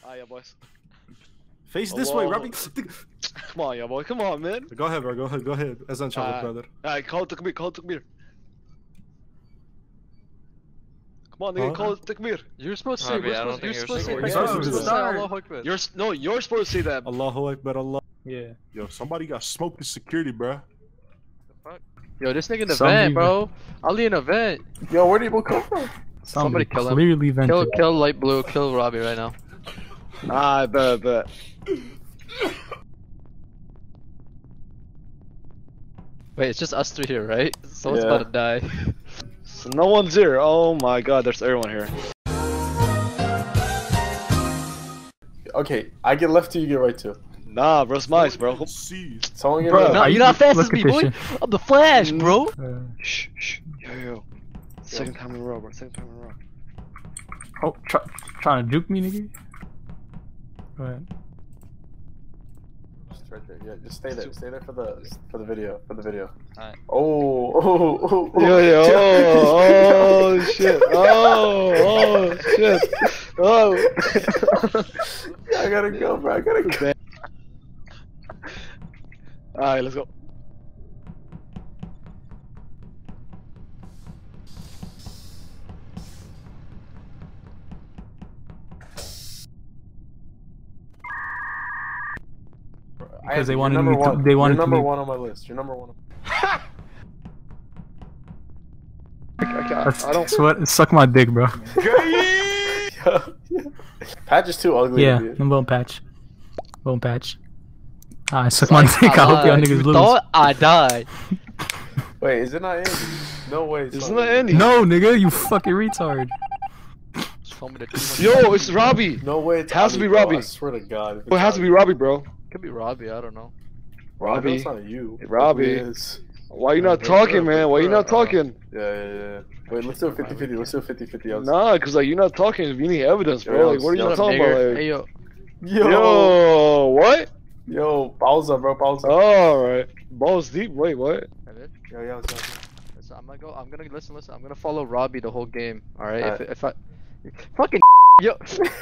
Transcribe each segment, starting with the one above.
Alright, yeah, boys. Face this way, Robbie. Come on, yeah, boy. Come on, man. Go ahead, bro. Go ahead. Ezan çabuk, brother. Alright, call it takbir. Come on, nigga, call it takbir. You're supposed to say, you're supposed to say, You're supposed to say that. Allahu Akbar, Allah. Yeah. Yo, somebody got smoked in security, bro. Yo, this nigga in the vent, bro. Ali in a vent. Yo, where do people come from? Somebody kill him. Clearly vented. Kill light blue. Kill Robbie right now. I bet. Wait, it's just us three here, right? Someone's about to die. So no one's here. Oh my god, there's everyone here. Okay, I get left two, you get right two. Nah, bro, it's nice, bro. See. Someone get Bro, right. No, you're not fast as me, boy. shit. I'm the Flash, bro. Shh. Yo. Second time in a row, bro. Second time in a row. Oh, trying to juke me, nigga? Go ahead. Just right there. Yeah, just stay there. Stay there for the video. Alright. Oh. Yo. Oh shit. Oh shit. Oh. I gotta go, bro. I gotta go. Alright, let's go. Because they You're wanted number me to- one. they wanted You're to number be- one on my list. You're number one. That's what. Suck my dick, bro. Patch is too ugly. Yeah, Dude. I'm bone patch. Bone patch. I suck my dick. I hope y'all niggas You lose. thought I died. Wait, is it not Andy? No way. It's not Andy. No, nigga, you fucking retard. Just told me to do Yo, it's Robbie. No way. It has to be bro. Robbie. I swear to God. It has to be Robbie, bro. Could be Robbie, I don't know. Robbie. It's not you. Robbie. It is. Why you not talking, man? Why you not talking? Yeah. Wait, let's do a 50-50. Let's do a 50-50. Nah, cause like you're not talking. You need evidence, bro. Like, what are you Yo, talking Nigger. about? Like, Hey, yo. yo, what? Yo, pausa, bro. Pausa. All right, balls deep. Wait, what? Yo. Listen, I'm gonna listen. I'm gonna follow Robbie the whole game. All right. Alright. If I fucking yo,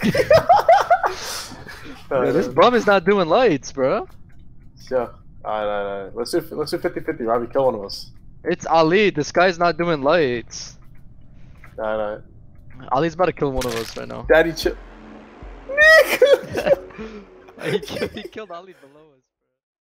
yeah, this bum is not doing lights, bro. Yeah. Alright. Let's do 50-50. Robbie, kill one of us. It's Ali. This guy's not doing lights. Alright. Ali's about to kill one of us right now. Daddy, chill. he killed Ali below us.